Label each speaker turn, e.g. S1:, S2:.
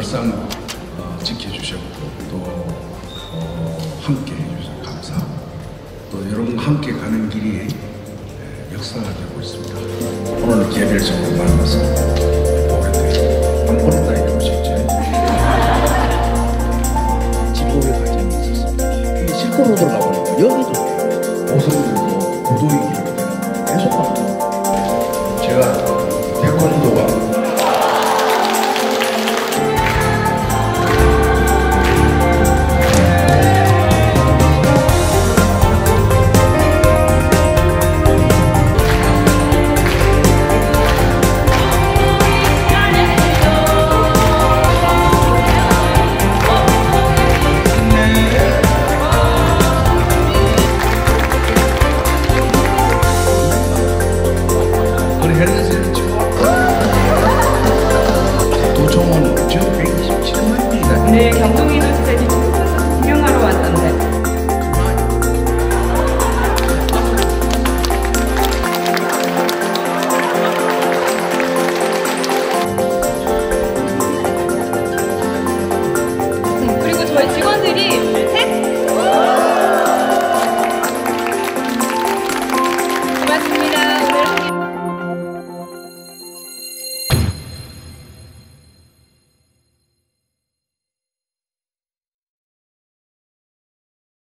S1: 늘상 지켜주셨고 또 함께 해주셔서 감사하고 또 여러분과 함께 가는 길이 역사가 되고 있습니다. 오늘 개별적으로 만나서 보게 되고 안 보냈다 이러고 싶지. 지도를 가지고 있었습니다. 실컷으로 돌아가 보니까 여기도